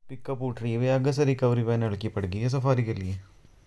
Pickup उठ रही है भैया, आगे से रिकवरी वैन लड़की पड़ गई है सफारी के लिए।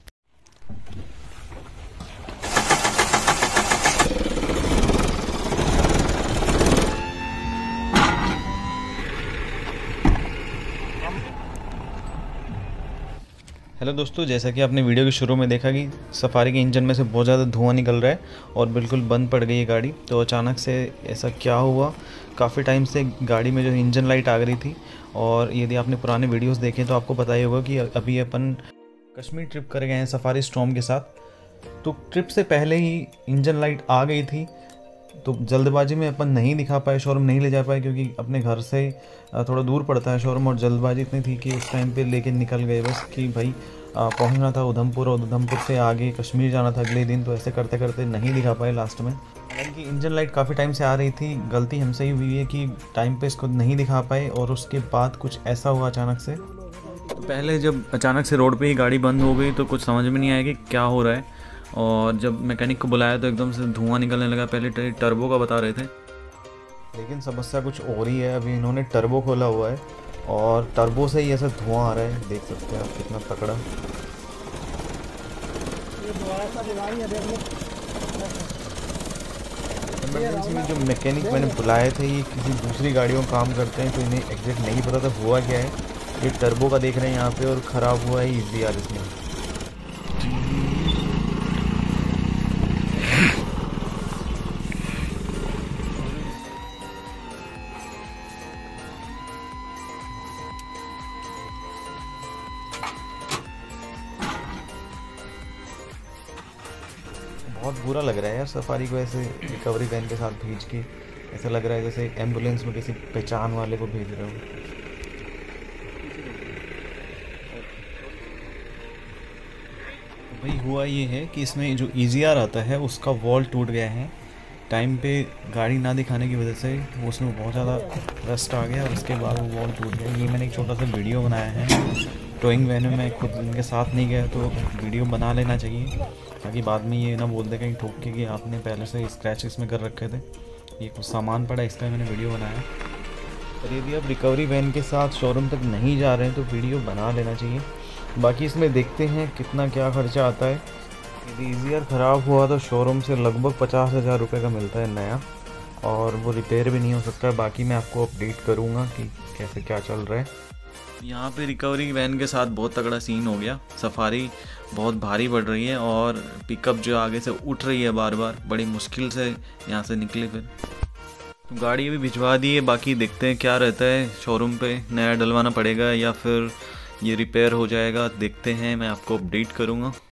हेलो दोस्तों, जैसा कि आपने वीडियो के शुरू में देखा कि सफारी के इंजन में से बहुत ज़्यादा धुआं निकल रहा है और बिल्कुल बंद पड़ गई है गाड़ी। तो अचानक से ऐसा क्या हुआ, काफ़ी टाइम से गाड़ी में जो इंजन लाइट आ गई थी। और यदि आपने पुराने वीडियोस देखे तो आपको पता ही होगा कि अभी अपन कश्मीर ट्रिप कर गए हैं सफारी स्टॉर्म के साथ। तो ट्रिप से पहले ही इंजन लाइट आ गई थी, तो जल्दबाजी में अपन नहीं दिखा पाए, शोरूम नहीं ले जा पाए क्योंकि अपने घर से थोड़ा दूर पड़ता है शोरूम। और जल्दबाजी इतनी थी कि उस टाइम पे लेके निकल गए बस कि भाई पहुंचना था उधमपुर और उधमपुर से आगे कश्मीर जाना था अगले दिन। तो ऐसे करते करते नहीं दिखा पाए लास्ट में। हालांकि इंजन लाइट काफ़ी टाइम से आ रही थी, गलती हमसे ही हुई है कि टाइम पे इसको नहीं दिखा पाए और उसके बाद कुछ ऐसा हुआ अचानक से। तो पहले जब अचानक से रोड पे ही गाड़ी बंद हो गई तो कुछ समझ में नहीं आया कि क्या हो रहा है। और जब मैकेनिक को बुलाया तो एकदम से धुआं निकलने लगा। पहले टर्बो का बता रहे थे, लेकिन समस्या कुछ और ही है। अभी इन्होंने टर्बो खोला हुआ है और टर्बो से ही ऐसा धुआं आ रहा है, देख सकते हैं आप कितना तगड़ा। इमरजेंसी में जो मैकेनिक मैंने बुलाए थे ये किसी दूसरी गाड़ियों में काम करते हैं, तो इन्हें एग्जैक्ट नहीं पता था हुआ क्या है। ये टर्बो का देख रहे हैं यहाँ पे और ख़राब हुआ है EGR इसमें। बहुत बुरा लग रहा है यार सफारी को ऐसे रिकवरी वैन के साथ भेज के। ऐसा लग रहा है जैसे एम्बुलेंस में किसी पहचान वाले को भेज रहे हो। भाई हुआ ये है कि इसमें जो EGR आता है उसका वॉल टूट गया है। टाइम पे गाड़ी ना दिखाने की वजह से वो उसमें बहुत ज़्यादा रस्ट आ गया और उसके बाद वो वॉल टूट गया। ये मैंने एक छोटा सा वीडियो बनाया है। टोइंग वैन में मैं खुद इनके साथ नहीं गया तो वीडियो बना लेना चाहिए ताकि बाद में ये ना बोल दे कहीं ठोक के कि आपने पहले से स्क्रैच इसमें कर रखे थे। ये कुछ सामान पड़ा इसका मैंने वीडियो बनाया। और यदि आप रिकवरी वैन के साथ शोरूम तक नहीं जा रहे हैं तो वीडियो बना लेना चाहिए। बाकी इसमें देखते हैं कितना क्या खर्चा आता है। यदि EGR ख़राब हुआ तो शोरूम से लगभग 50,000 रुपये का मिलता है नया, और वो रिपेयर भी नहीं हो सकता है। बाकी मैं आपको अपडेट करूँगा कि कैसे क्या चल रहा है। यहाँ पे रिकवरी वैन के साथ बहुत तगड़ा सीन हो गया। सफारी बहुत भारी पड़ रही है और पिकअप जो आगे से उठ रही है बार बार, बड़ी मुश्किल से यहाँ से निकले। फिर तो गाड़ी अभी भिजवा दी है, बाकी देखते हैं क्या रहता है। शोरूम पे नया डलवाना पड़ेगा या फिर ये रिपेयर हो जाएगा, देखते हैं। मैं आपको अपडेट करूँगा।